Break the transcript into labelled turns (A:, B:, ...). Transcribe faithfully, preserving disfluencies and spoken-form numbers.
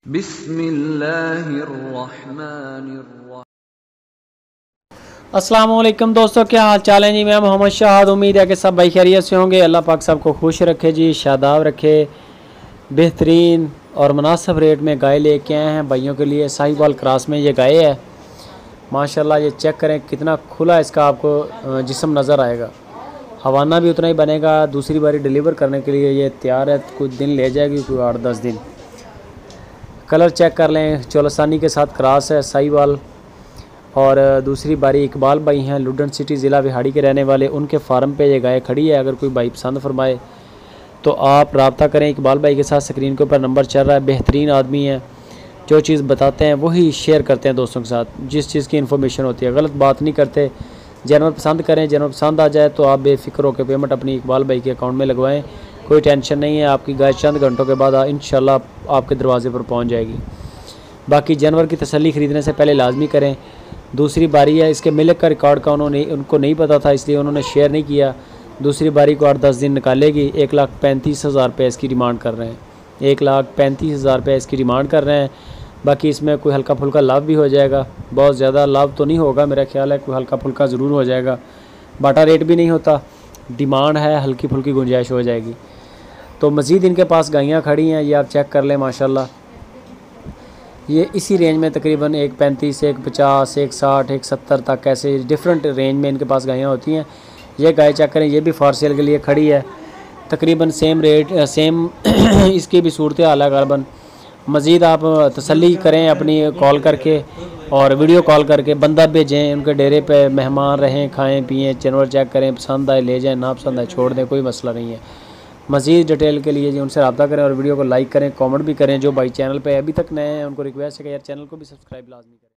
A: बिस्मिल्लाहिर्रहमानिर्रहीम।
B: अस्सलाम वालेकुम दोस्तों, क्या हाल चाल है जी। मैं मोहम्मद शाहद, उम्मीद है कि सब भाई खैरियत से होंगे। अल्लाह पाक सबको खुश रखे जी, शादाब रखे। बेहतरीन और मुनासिब रेट में गाय लेके आए हैं भाइयों के लिए। साहिवाल क्रास में ये गाय है माशाल्लाह। ये चेक करें कितना खुला इसका आपको जिस्म नज़र आएगा। हवाना भी उतना ही बनेगा। दूसरी बारी डिलीवर करने के लिए ये तैयार है। कुछ दिन ले जाएगी, कोई आठ दस दिन। कलर चेक कर लें, चौलसानी के साथ क्रास है साहिवाल। और दूसरी बारी इकबाल भाई हैं, लुडन सिटी ज़िला बिहाड़ी के रहने वाले। उनके फार्म पे ये गाय खड़ी है। अगर कोई भाई पसंद फरमाए तो आप रब्ता करें इकबाल भाई के साथ। स्क्रीन के ऊपर नंबर चल रहा है। बेहतरीन आदमी है, जो चीज़ बताते हैं वही शेयर करते हैं दोस्तों के साथ। जिस चीज़ की इन्फॉर्मेशन होती है गलत बात नहीं करते। जानवर पसंद करें, जानवर पसंद आ जाए तो आप बेफिक्र होकर पेमेंट अपनी इकबाल भाई के अकाउंट में लगवाएं। कोई टेंशन नहीं है। आपकी गाय चंद घंटों के बाद इंशाल्लाह आपके दरवाजे पर पहुंच जाएगी। बाकी जानवर की तसल्ली ख़रीदने से पहले लाजमी करें। दूसरी बारी है, इसके मिल्क का रिकॉर्ड का उन्होंने उनको नहीं पता था, इसलिए उन्होंने शेयर नहीं किया। दूसरी बारी को आठ दस दिन निकालेगी। एक लाख पैंतीस हज़ार रुपये इसकी डिमांड कर रहे हैं। एक लाख पैंतीस हज़ार रुपये इसकी डिमांड कर रहे हैं। बाकी इसमें कोई हल्का फुल्का लाभ भी हो जाएगा। बहुत ज़्यादा लाभ तो नहीं होगा, मेरा ख्याल है कोई हल्का फुल्का ज़रूर हो जाएगा। बाटा रेट भी नहीं होता, डिमांड है, हल्की फुल्की गुंजाइश हो जाएगी। तो मज़ीद इनके पास गायें खड़ी हैं, ये आप चेक कर लें माशाल्लाह। ये इसी रेंज में तकरीबन एक पैंतीस, एक पचास, एक साठ, एक सत्तर तक ऐसे डिफरेंट रेंज में इनके पास गायें होती हैं। ये गाय चेक करें, ये भी फॉर सेल के लिए खड़ी है। तकरीबन सेम रेट सेम इसकी भी सूरत हाल है गालबन। मज़ीद आप तसल्ली करें अपनी कॉल करके और वीडियो कॉल करके। बंदा भेजें उनके डेरे पे, मेहमान रहें, खाएं पिएँ, जानवर चेक करें, पसंद आए ले जाएं, ना पसंद आए छोड़ दें, कोई मसला नहीं है। मज़ीद डिटेल के लिए जी उनसे रब्ता करें और वीडियो को लाइक करें, कमेंट भी करें। जो भाई चैनल पे अभी तक नए हैं उनको रिक्वेस्ट है कि यार चैनल को भी सब्सक्राइब लाजमी करें।